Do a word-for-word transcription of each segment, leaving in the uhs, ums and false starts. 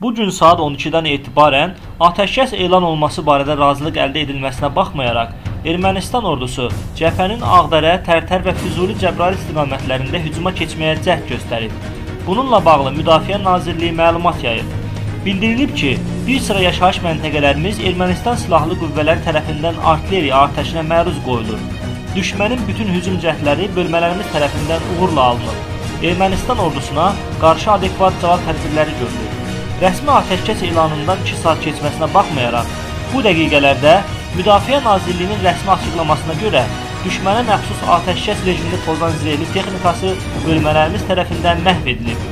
Bu gün saat on ikidən etibarən atəşkəs elan olması barədə razılıq əldə edilməsinə baxmayaraq, Ermənistan ordusu cəbhənin Ağdərə, Tərtər və Füzuli Cəbrayıl istiqamətlərində hücuma keçməyə cəhd göstərib. Bununla bağlı Müdafiə Nazirliyi məlumat yayıb. Bildirilib ki, bir sıra yaşayış məntəqələrimiz Ermənistan silahlı qüvvələri tərəfindən artilleriya atəşinə məruz qoyulur. Düşmənin bütün hücum cəhdləri bölmələrimiz tərəfindən uğurla alınıb. Ermənistan ordusuna qarşı adekvat cavab tədbirləri görülür. Rəsmi atəşkəs elanından iki saat keçməsinə baxmayaraq, bu dəqiqələrdə Müdafiə Nazirliyinin rəsmi açıqlamasına görə düşmənə məxsus atəşkəs rejimini pozan zirehli texnikası bölmələrimiz tərəfindən məhv edilib.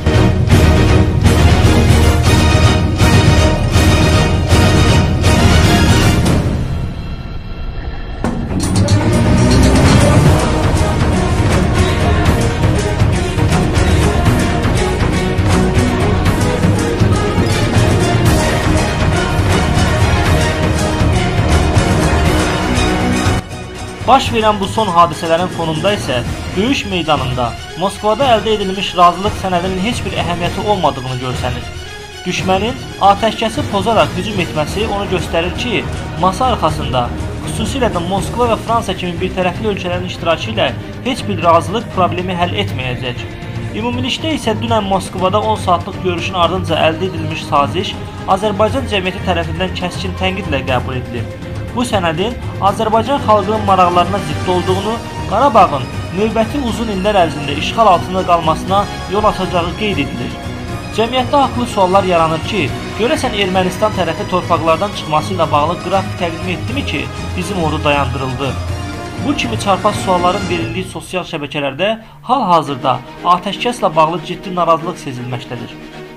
Baş verən bu son hadisələrin fonunda isə döyüş meydanında Moskvada əldə edilmiş razılıq sənədinin heç bir əhəmiyyəti olmadığını görsənir. Düşmənin atəşkəsi pozaraq hücum etməsi onu göstərir ki, masa arxasında, xüsusilə də Moskva və Fransa kimi bir tərəfli ölkələrin iştirakı ilə heç bir razılıq problemi həll etməyəcək. Ümumilikdə isə dünən Moskvada on saatlıq görüşün ardınca əldə edilmiş saziş Azərbaycan cəmiyyəti tərəfindən kəskin tənqidlə qəbul edilib. Bu sənədin Azərbaycan xalqının maraqlarına zidd olduğunu, Qarabağın növbəti uzun illər ərzində işğal altında qalmasına yol açacağı qeyd edilir. Cəmiyyətdə haqlı suallar yaranır ki, görəsən Ermənistan tərəfi torpaqlardan çıxması ilə bağlı qrafik təqdim etdimi ki, bizim ordu dayandırıldı? Bu kimi çarpaz sualların verildiyi sosial şəbəkələrdə hal-hazırda atəşkəslə bağlı ciddi narazılıq sezilməkdədir.